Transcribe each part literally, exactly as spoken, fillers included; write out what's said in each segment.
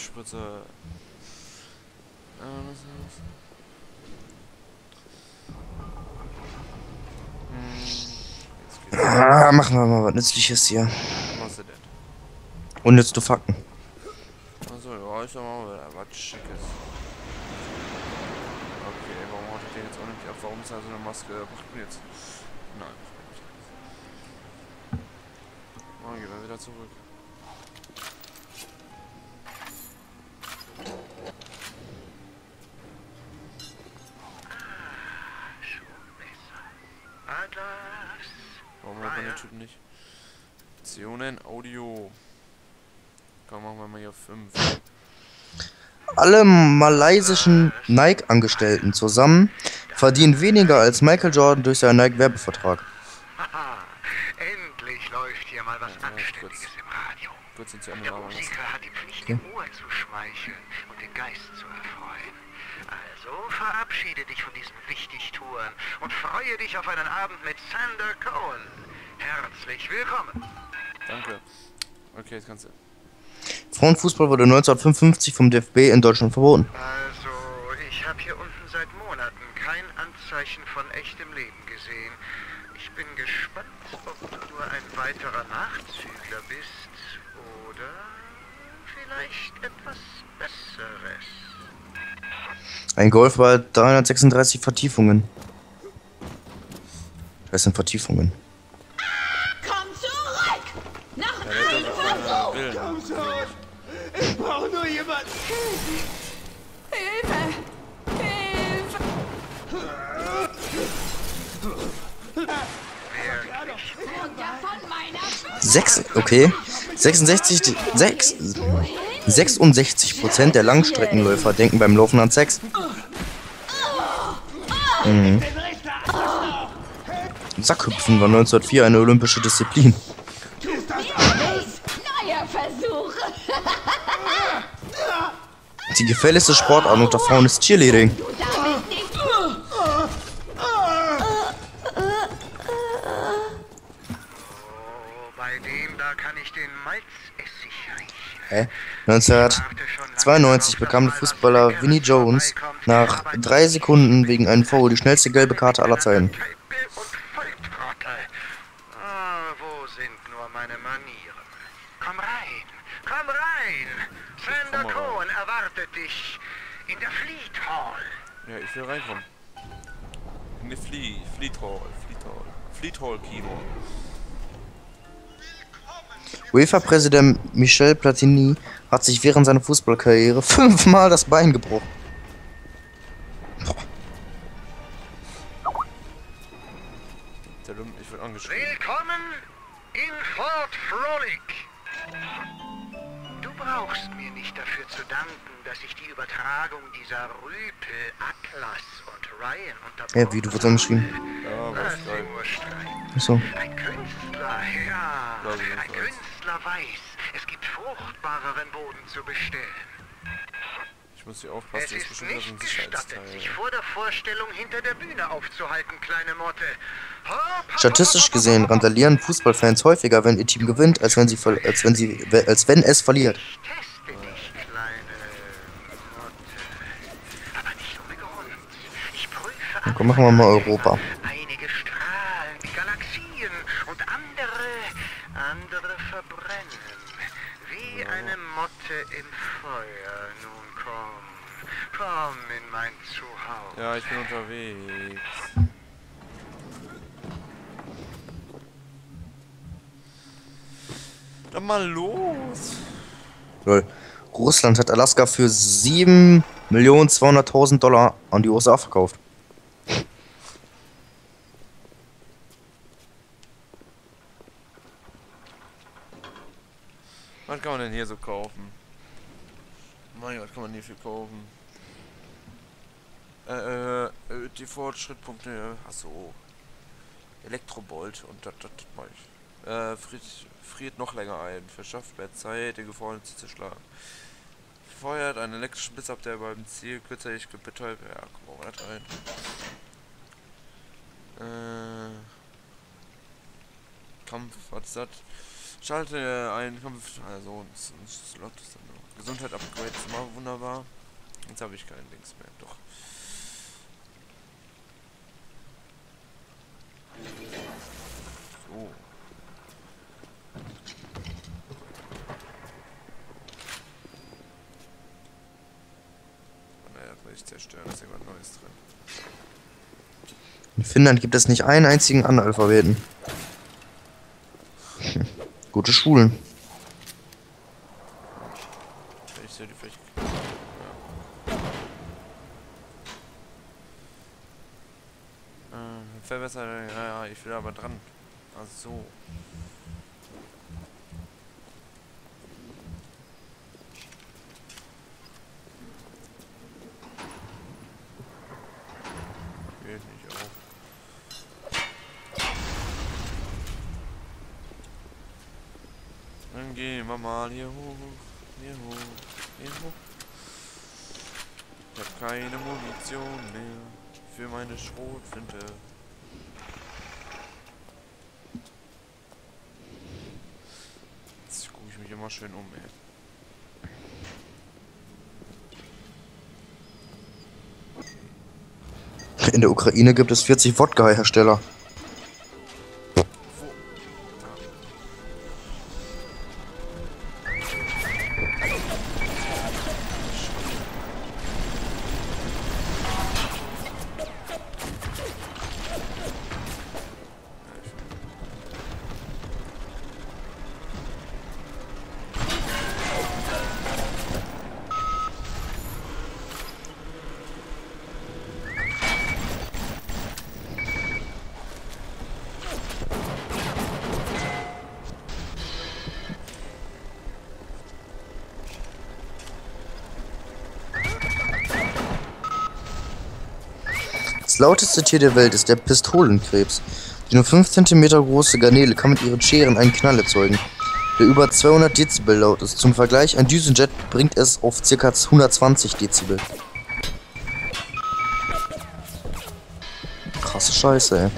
Spritze. Äh, was ist das? Hm, jetzt geht's. Ah, machen wir mal was Nützliches hier. Was ist denn? Unnützte Fakten. Achso, ja, ich sag mal wieder was Schickes. Okay, warum haut ich den jetzt auch nicht ab? Warum ist da so eine Maske? Macht mir jetzt. Nein. Oh, gehen wir wieder zurück. Warum hat man den Typen nicht? Optionen, Audio. Komm, machen wir mal hier fünf. Alle malaysischen Nike-Angestellten zusammen verdienen weniger als Michael Jordan durch seinen Nike-Werbevertrag. Endlich läuft hier mal was Ja, Anständiges kurz. im Radio. Kurz sind sie Der andere Musiker hat die Pflicht, dem Ohr zu schmeicheln und den Geist zu erfreuen. Also verabschiede dich von diesem Wichtigtouren und freue dich auf einen Abend mit Sander Cohen. Herzlich willkommen. Danke. Okay, jetzt kannst du. Frauenfußball wurde neunzehnhundertfünfundfünfzig vom D F B in Deutschland verboten. Also, ich habe hier unten seit Monaten kein Anzeichen von echtem Leben gesehen. Ich bin gespannt, ob du nur ein weiterer Nachzügler bist oder vielleicht etwas Besseres. Ein Golfball hat dreihundertsechsunddreißig Vertiefungen. Das sind Vertiefungen. Komm zurück! Nach Ja, der hat doch Willen. Komm schon! Ich brauche nur jemanden! Hilfe! Hilfe! Von meiner Sechs, okay. sechsundsechzig, sechs, sechsundsechzig Prozent der Langstreckenläufer denken beim Laufen an Sex. Mhm. Sackhüpfen war neunzehnhundertvier eine olympische Disziplin. neuer Versuch! Die gefährlichste Sportart unter Frauen ist Cheerleading. Du darfst nicht. Oh, bei dem da kann ich den Malzessig riechen. Hä? neunzehnhundertzweiundneunzig bekam der Fußballer Vinnie Jones nach drei Sekunden wegen einem Foul die schnellste gelbe Karte aller Zeiten. Ah, wo sind nur meine Manieren? Komm rein, komm rein! Sander Komm mal rein. Cohen erwartet dich in der Fleet Hall. Ja, ich will reinkommen. Ne, Fleet, Fleet Hall, Fleet Hall. Fleet Hall Kino. UEFA-Präsident Michel Platini hat sich während seiner Fußballkarriere fünfmal das Bein gebrochen. Der Lump, ich will angeschrieben. Willkommen in Fort Frolic. Du brauchst mir nicht dafür zu danken, dass ich die Übertragung dieser Rüpel, Atlas und Ryan unterbrochen Ja, wie, du wirst angeschrieben. Ja, was Lass sie geil. nur streiten. Achso. Ein Künstler, ja. Glaub ich Ein jedenfalls. Künstler weiß, es gibt fruchtbareren Boden zu bestellen. Ich muss hier Es aufpassen, das ist ist bestimmt nicht ein gestattet, Sicherheitsteil. sich vor der Vorstellung hinter der Bühne aufzuhalten, kleine Motte. Hopp, hopp, Statistisch hopp, gesehen hopp, hopp. randalieren Fußballfans häufiger, wenn ihr Team gewinnt, als wenn sie ver- als wenn sie als wenn es verliert. Ich teste dich, kleine Motte. Aber nicht ohne Grund. Ich prüfe Dann komm, machen wir mal Europa. Einige strahlen wie Galaxien und andere, andere verbrennen. Wie eine Motte im Feuer. Nun komm, komm in mein Zuhause. Ja, ich bin unterwegs. Dann mal los. Lol. Russland hat Alaska für sieben Millionen zweihunderttausend Dollar an die U S A verkauft. Was kann man denn hier so kaufen? Mein Gott, kann man hier viel kaufen? Äh, äh, die Fortschritt.de. Achso. Elektrobolt und das, das, das mach ich. Äh, friert, friert noch länger ein. Verschafft mehr Zeit, den Gefrorenen zu zerschlagen. Feuert einen elektrischen Blitz ab, der beim Ziel kürzlich betäubt. Ja, guck mal das rein. Äh. Kampf, was ist das? Schalte einen Kampf, also ein Slot ist dann noch. Gesundheit Upgrade ist immer wunderbar. Jetzt habe ich keinen Links mehr, doch. So. Naja, das will ich zerstören, da ist irgendwas Neues drin. In Finnland gibt es nicht einen einzigen Analphabeten. Gute Schulen. Ich sehe die vielleicht. Ja. Äh, verbessert. Ja, ja, ich will aber dran. Ach so. Geht nicht auf. Dann gehen wir mal hier hoch, hier hoch, hier hoch. Ich hab keine Munition mehr für meine Schrotflinte. Jetzt gucke ich mich immer schön um, ey. In der Ukraine gibt es vierzig Wodka-Hersteller. Das lauteste Tier der Welt ist der Pistolenkrebs. Die nur fünf Zentimeter große Garnele kann mit ihren Scheren einen Knall erzeugen, der über zweihundert Dezibel laut ist. Zum Vergleich, ein Düsenjet bringt es auf ca. hundertzwanzig Dezibel. Krasse Scheiße, ey.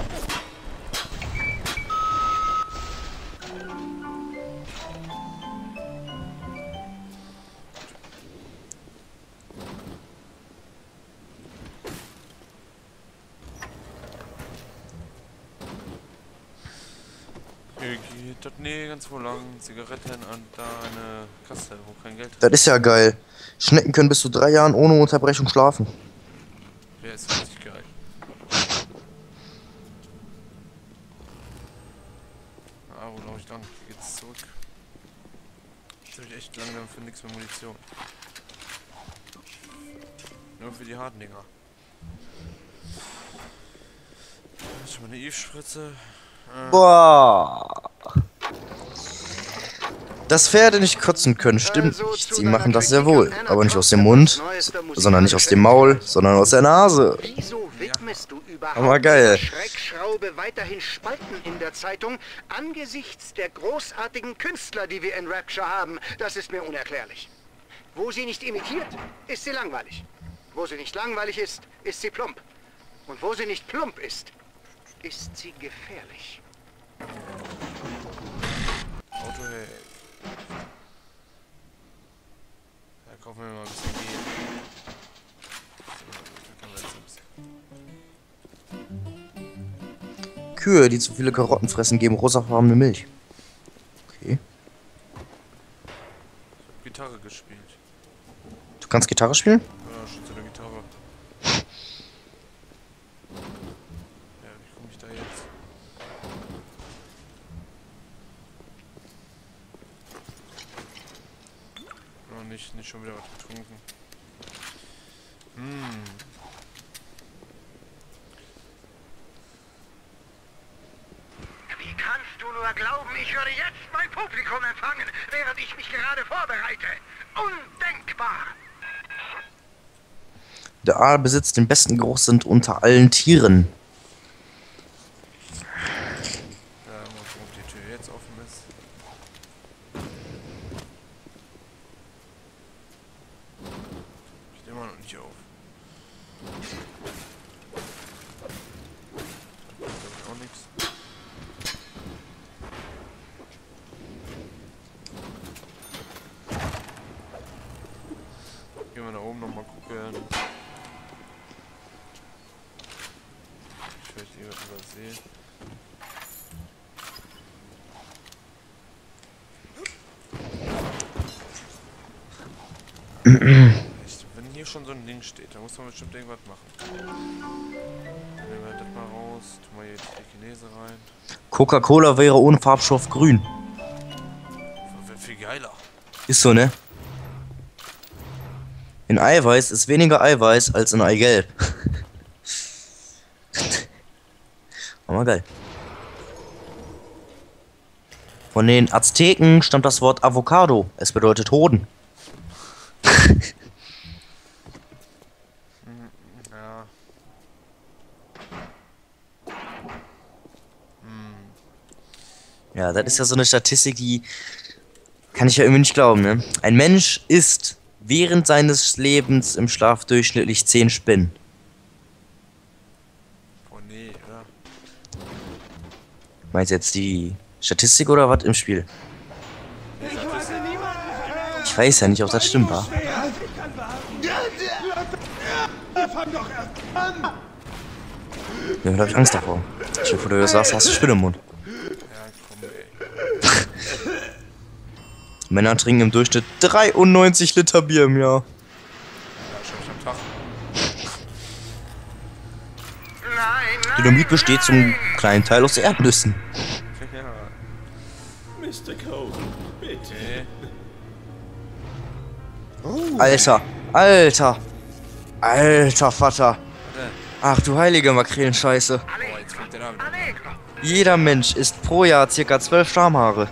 Hier geht das nirgends wo lang. Zigaretten an da eine Kasse, wo kein Geld Das ist ja geil. Schnecken können bis zu drei Jahren ohne Unterbrechung schlafen. Der ist richtig geil. Ah, wo laufe ich dann? Hier geht's zurück. Jetzt habe ich echt langsam für nichts mehr Munition. Nur für die harten Dinger. Schon mal eine Eve-Spritze. Äh, Boah. Dass Pferde nicht kotzen können, stimmt nicht. Sie machen das sehr wohl. Aber nicht aus dem Mund, sondern nicht aus dem Maul, sondern aus der Nase. Wieso widmest du überhaupt Aber geil. dieser Schreckschraube weiterhin Spalten in der Zeitung angesichts der großartigen Künstler, die wir in Rapture haben? Das ist mir unerklärlich. Wo sie nicht imitiert, ist sie langweilig. Wo sie nicht langweilig ist, ist sie plump. Und wo sie nicht plump ist, ist sie gefährlich. Auto, hey. Da kaufen wir mal ein bisschen Gel. Da können wir jetzt ein bisschen. Kühe, die zu viele Karotten fressen, geben rosafarbene Milch. Okay. Gitarre gespielt. Du kannst Gitarre spielen? Ja, schon so eine Gitarre. Ja, wie komme ich da jetzt? Oh, nicht, nicht schon wieder was getrunken. Hm. Wie kannst du nur glauben, ich würde jetzt mein Publikum empfangen, während ich mich gerade vorbereite? Undenkbar! Der Aal besitzt den besten Geruchssinn unter allen Tieren. Ja, mal gucken, ob die Tür jetzt offen ist. Geht immer noch nicht auf. Da ist auch nichts. vielleicht jemand übersehen. Echt, wenn hier schon so ein Ding steht, dann muss man bestimmt irgendwas machen. Dann nehmen wir das mal raus, tun wir hier die Chinese rein. Coca-Cola wäre ohne Farbstoff grün. Wäre viel geiler. Ist so, ne? In Eiweiß ist weniger Eiweiß als in Eigelb. Aber geil. Von den Azteken stammt das Wort Avocado. Es bedeutet Hoden. Ja. Ja, das ist ja so eine Statistik, die kann ich ja irgendwie nicht glauben, ne? Ein Mensch isst während seines Lebens im Schlaf durchschnittlich zehn Spinnen. Oh nee, ja. Meinst du jetzt die Statistik oder was im Spiel? Ich weiß ja nicht, ob das stimmt war. Fang doch erst an! Ja, da hab ich Angst davor. Stell dir vor, du sagst, hast du Spinne im Mund. Ja, komm, ey. Männer trinken im Durchschnitt dreiundneunzig Liter Bier im Jahr. Ja, schaff ich am Tag. Nein, nein, Dynamit besteht zum kleinen Teil aus Erdnüssen. Ja, Mister Cole, bitte. okay. Alter, Alter, Alter Vater. Ach du heilige Makrelenscheiße. Oh, jetzt fängt der da wieder. Allegro. Jeder Mensch isst pro Jahr circa zwölf Schamhaare.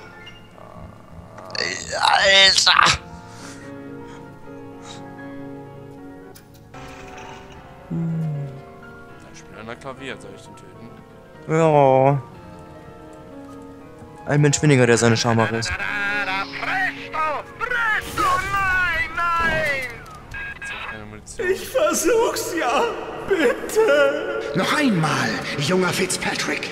Alter! Ich spiele an der Klavier, soll ich den töten? Ja. Ein Mensch weniger, der seine Schamhaare isst. Da, da, da, presto, presto, nein, nein! Jetzt hab ich keine Munition. Ich versuch's ja, bitte. Noch einmal, junger Fitzpatrick.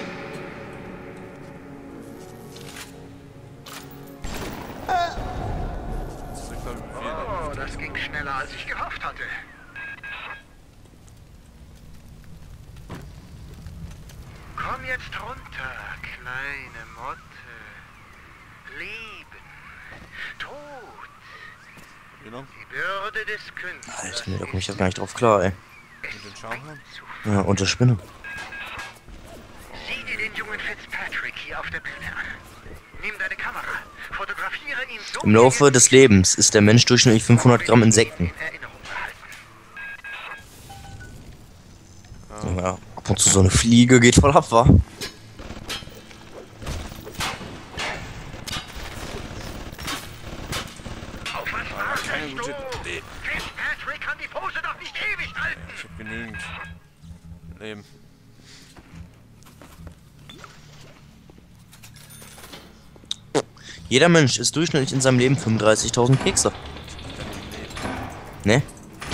Das ist, glaub ich, viel. Oh, das ging schneller, als ich gehofft hatte. Komm jetzt runter, kleine Motte. Leben, Tod, Genau. die Bürde des Künstlers. Alter, nee, da komm ich ja gar nicht drauf klar, ey. Mit den Schamhaaren? Ja, und der Spinne. Sieh dir den jungen Fitzpatrick hier auf der Bühne an. Nimm deine Kamera, fotografiere ihn so. Im Laufe des Lebens isst der Mensch durchschnittlich fünfhundert Gramm Insekten. in Erinnerung behalten. Ja, ab und zu so eine Fliege geht voll ab, wa? Auf was wartest keine du? gute Idee. Fitzpatrick kann die Pose doch nicht ewig halten. Ich hab genügend Leben. Jeder Mensch isst durchschnittlich in seinem Leben fünfunddreißigtausend Kekse. Ne?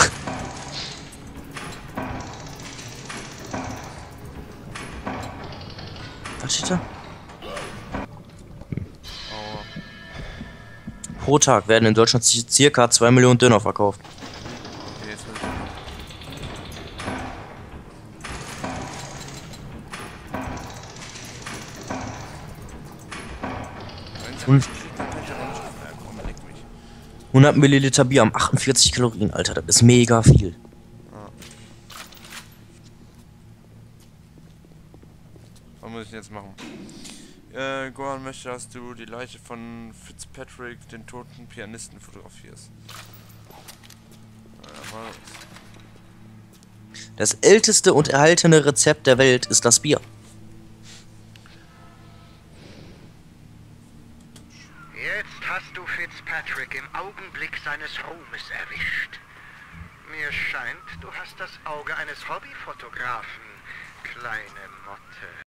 Was steht da? Aua. Pro Tag werden in Deutschland ci- circa zwei Millionen Döner verkauft. Okay, jetzt will ich. Und Dann kann ich aber nicht auf. Ja, komm, leck mich. hundert Milliliter Bier haben achtundvierzig Kalorien, Alter, das ist mega viel. Was muss ich denn jetzt machen? Äh, Gohan möchte, dass du die Leiche von Fitzpatrick, den toten Pianisten, fotografierst. Ja, mal los. Das älteste und erhaltene Rezept der Welt ist das Bier. Jetzt hast du Fitzpatrick im Augenblick seines Ruhmes erwischt. Mir scheint, du hast das Auge eines Hobbyfotografen, kleine Motte.